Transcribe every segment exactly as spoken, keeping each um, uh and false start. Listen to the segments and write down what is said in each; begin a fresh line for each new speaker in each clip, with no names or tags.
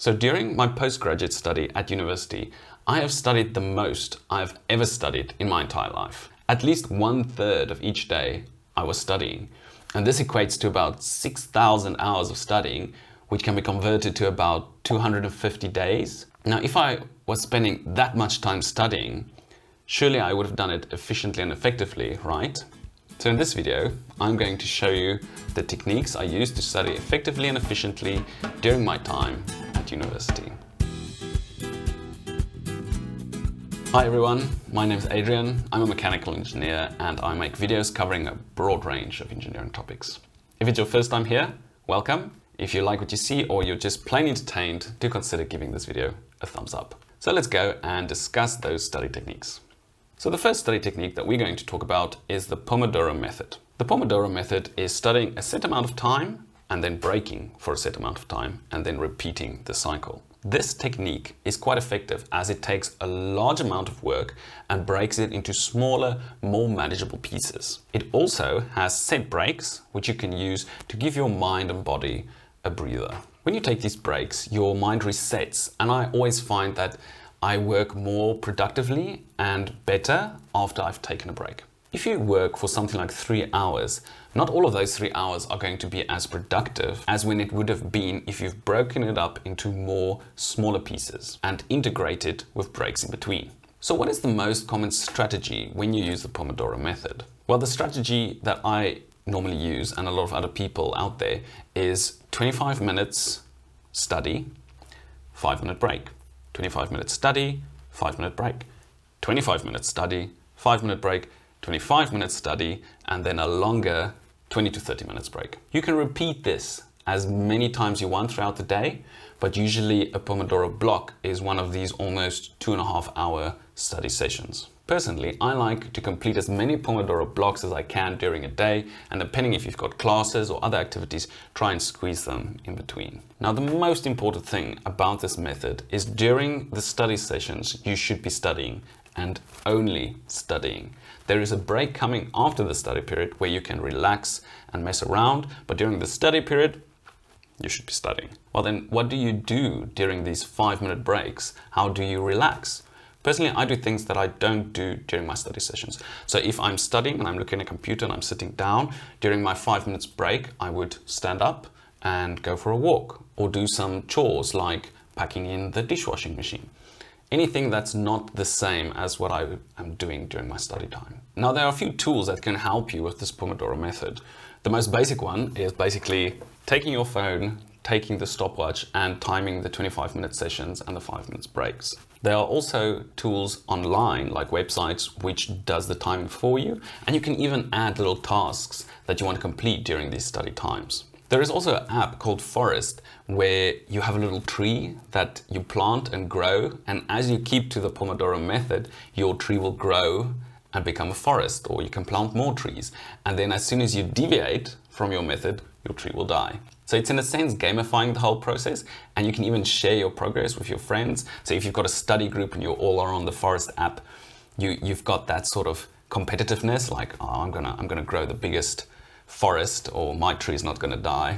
So during my postgraduate study at university, I have studied the most I've ever studied in my entire life. At least one third of each day I was studying. And this equates to about six thousand hours of studying, which can be converted to about two hundred fifty days. Now, if I was spending that much time studying, surely I would have done it efficiently and effectively, right? So in this video, I'm going to show you the techniques I use to study effectively and efficiently during my time at university. Hi everyone, my name is Adriaan. I'm a mechanical engineer and I make videos covering a broad range of engineering topics. If it's your first time here, welcome. If you like what you see or you're just plain entertained, do consider giving this video a thumbs up. So let's go and discuss those study techniques. So the first study technique that we're going to talk about is the Pomodoro method. The Pomodoro method is studying a set amount of time and then breaking for a set amount of time and then repeating the cycle. This technique is quite effective as it takes a large amount of work and breaks it into smaller, more manageable pieces. It also has set breaks, which you can use to give your mind and body a breather. When you take these breaks, your mind resets, and I always find that I work more productively and better after I've taken a break. If you work for something like three hours, not all of those three hours are going to be as productive as when it would have been if you've broken it up into more smaller pieces and integrated with breaks in between. So what is the most common strategy when you use the Pomodoro method? Well, the strategy that I normally use and a lot of other people out there is twenty-five minutes study, five minute break. twenty-five minutes study, five minute break. twenty-five minutes study, five minute break. twenty-five minutes study, and then a longer twenty to thirty minutes break. You can repeat this as many times you want throughout the day, but usually a Pomodoro block is one of these almost two and a half hour study sessions. Personally, I like to complete as many Pomodoro blocks as I can during a day, and depending if you've got classes or other activities, try and squeeze them in between. Now, the most important thing about this method is during the study sessions, you should be studying and only studying. There is a break coming after the study period where you can relax and mess around, but during the study period, you should be studying. Well then, what do you do during these five minute breaks? How do you relax? Personally, I do things that I don't do during my study sessions. So if I'm studying and I'm looking at a computer and I'm sitting down, during my five minutes break, I would stand up and go for a walk or do some chores like packing in the dishwashing machine. Anything that's not the same as what I am doing during my study time. Now, there are a few tools that can help you with this Pomodoro method. The most basic one is basically taking your phone, taking the stopwatch and timing the twenty-five minute sessions and the five minutes breaks. There are also tools online like websites which does the timing for you, and you can even add little tasks that you want to complete during these study times. There is also an app called Forest where you have a little tree that you plant and grow, and as you keep to the Pomodoro method, your tree will grow and become a forest, or you can plant more trees. And then as soon as you deviate from your method, your tree will die. So it's in a sense gamifying the whole process, and you can even share your progress with your friends. So if you've got a study group and you all are on the Forest app, you, you've got that sort of competitiveness, like, oh, I'm gonna, I'm gonna grow the biggest forest, or my tree is not gonna die.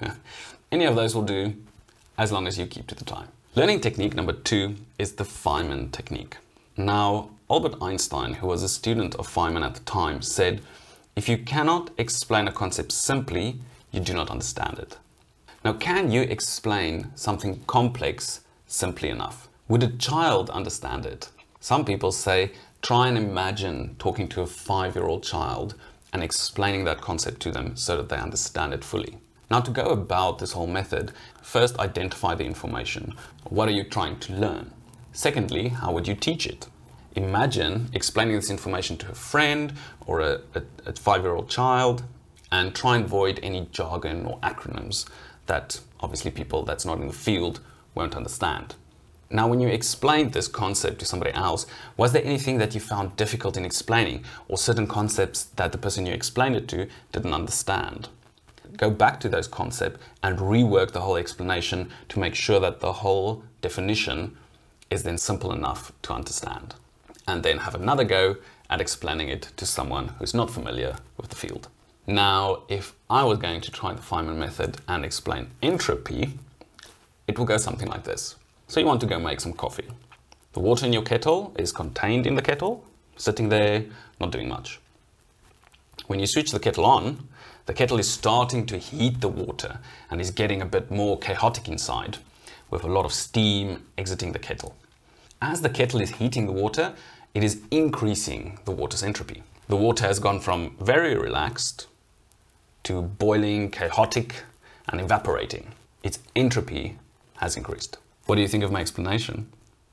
Any of those will do, as long as you keep to the time. Learning technique number two is the Feynman technique. Now, Albert Einstein, who was a student of Feynman at the time, said, if you cannot explain a concept simply, you do not understand it. Now, can you explain something complex simply enough? Would a child understand it? Some people say, try and imagine talking to a five-year-old child and explaining that concept to them so that they understand it fully. Now, to go about this whole method, first identify the information. What are you trying to learn? Secondly, how would you teach it? Imagine explaining this information to a friend or a, a, a five-year-old child, and try and avoid any jargon or acronyms that obviously people that's not in the field won't understand. Now, when you explained this concept to somebody else, was there anything that you found difficult in explaining, or certain concepts that the person you explained it to didn't understand? Go back to those concepts and rework the whole explanation to make sure that the whole definition is then simple enough to understand. And then have another go at explaining it to someone who's not familiar with the field. Now, if I was going to try the Feynman method and explain entropy, it will go something like this. So you want to go make some coffee. The water in your kettle is contained in the kettle, sitting there, not doing much. When you switch the kettle on, the kettle is starting to heat the water and is getting a bit more chaotic inside, with a lot of steam exiting the kettle. As the kettle is heating the water, it is increasing the water's entropy. The water has gone from very relaxed to boiling, chaotic, and evaporating. Its entropy has increased. What do you think of my explanation?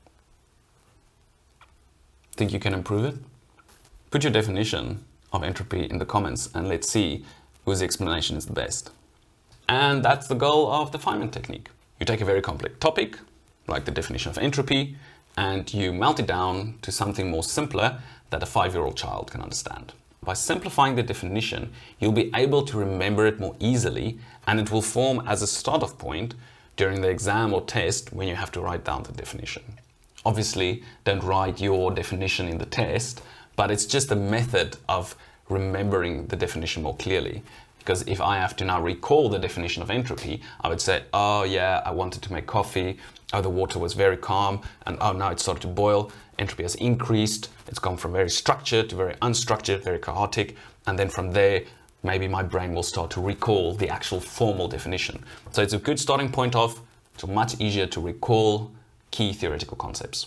Think you can improve it? Put your definition of entropy in the comments and let's see whose explanation is the best. And that's the goal of the Feynman technique. You take a very complex topic, like the definition of entropy, and you melt it down to something more simpler that a five-year-old child can understand. By simplifying the definition, you'll be able to remember it more easily, and it will form as a start-off point during the exam or test when you have to write down the definition. Obviously, don't write your definition in the test, but it's just a method of remembering the definition more clearly. Because if I have to now recall the definition of entropy, I would say, oh yeah, I wanted to make coffee, oh the water was very calm, and oh now it's started to boil, entropy has increased, it's gone from very structured to very unstructured, very chaotic, and then from there, maybe my brain will start to recall the actual formal definition. So it's a good starting point of, it's much easier to recall key theoretical concepts.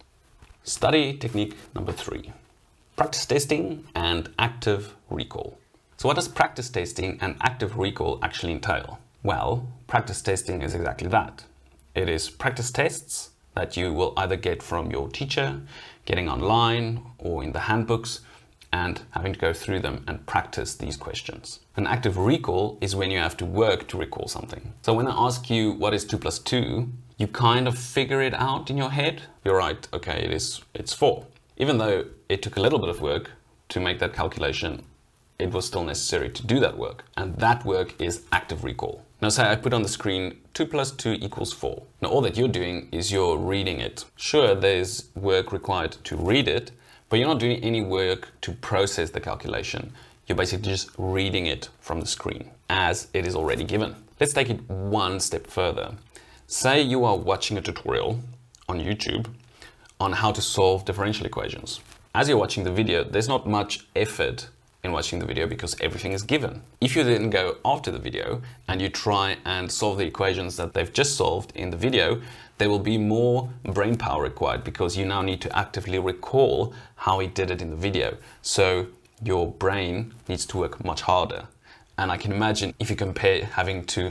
Study technique number three. Practice testing and active recall. So what does practice testing and active recall actually entail? Well, practice testing is exactly that. It is practice tests that you will either get from your teacher, getting online or in the handbooks, and having to go through them and practice these questions. An active recall is when you have to work to recall something. So when I ask you what is two plus two, you kind of figure it out in your head. You're right, okay, it is, it's four. Even though it took a little bit of work to make that calculation, it was still necessary to do that work. And that work is active recall. Now say I put on the screen two plus two equals four. Now all that you're doing is you're reading it. Sure, there's work required to read it, but you're not doing any work to process the calculation. You're basically just reading it from the screen as it is already given. Let's take it one step further. Say you are watching a tutorial on YouTube on how to solve differential equations. As you're watching the video, there's not much effort in watching the video because everything is given. If you then go after the video and you try and solve the equations that they've just solved in the video, there will be more brain power required because you now need to actively recall how he did it in the video. So your brain needs to work much harder. And I can imagine if you compare having to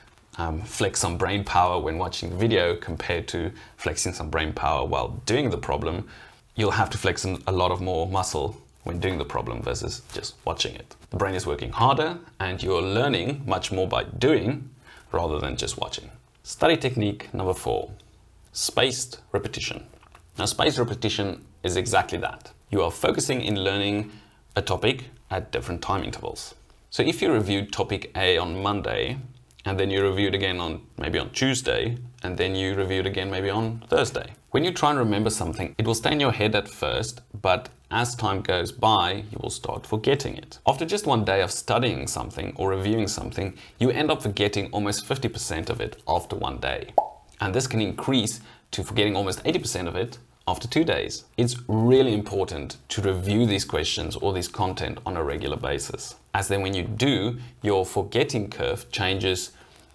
um, flex some brain power when watching the video compared to flexing some brain power while doing the problem, you'll have to flex a lot of more muscle when doing the problem versus just watching it. The brain is working harder and you're learning much more by doing rather than just watching. Study technique number four, spaced repetition. Now spaced repetition is exactly that. You are focusing in learning a topic at different time intervals. So if you reviewed topic A on Monday and then you reviewed again on maybe on Tuesday and then you reviewed again maybe on Thursday. When you try and remember something, it will stay in your head at first, but as time goes by, you will start forgetting it. After just one day of studying something or reviewing something, you end up forgetting almost fifty percent of it after one day. And this can increase to forgetting almost eighty percent of it after two days. It's really important to review these questions or this content on a regular basis, as then when you do, your forgetting curve changes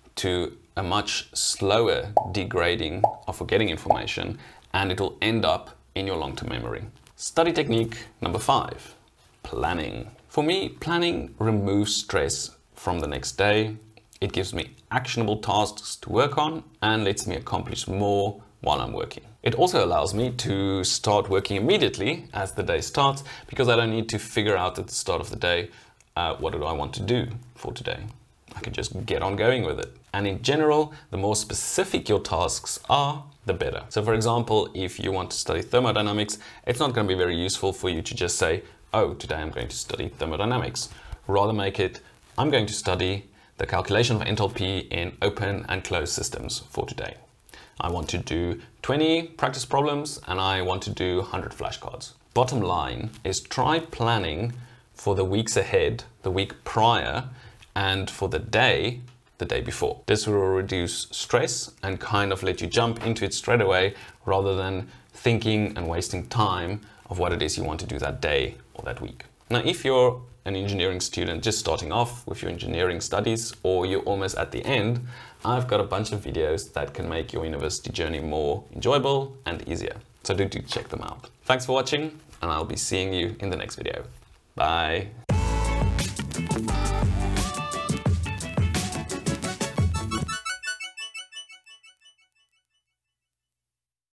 to a much slower degrading of forgetting information, and it will end up in your long-term memory. Study technique number five, planning. For me, planning removes stress from the next day. It gives me actionable tasks to work on and lets me accomplish more while I'm working. It also allows me to start working immediately as the day starts because I don't need to figure out at the start of the day, uh, what do I want to do for today? I can just get on going with it. And in general, the more specific your tasks are, the better. So for example, if you want to study thermodynamics, it's not going to be very useful for you to just say, oh, today I'm going to study thermodynamics. Rather make it, I'm going to study the calculation of enthalpy in open and closed systems for today. I want to do twenty practice problems and I want to do one hundred flashcards. Bottom line is try planning for the weeks ahead, the week prior, and for the day the day before. This will reduce stress and kind of let you jump into it straight away rather than thinking and wasting time of what it is you want to do that day or that week. Now, if you're an engineering student just starting off with your engineering studies, or you're almost at the end, I've got a bunch of videos that can make your university journey more enjoyable and easier. So do, do check them out. Thanks for watching, and I'll be seeing you in the next video. Bye.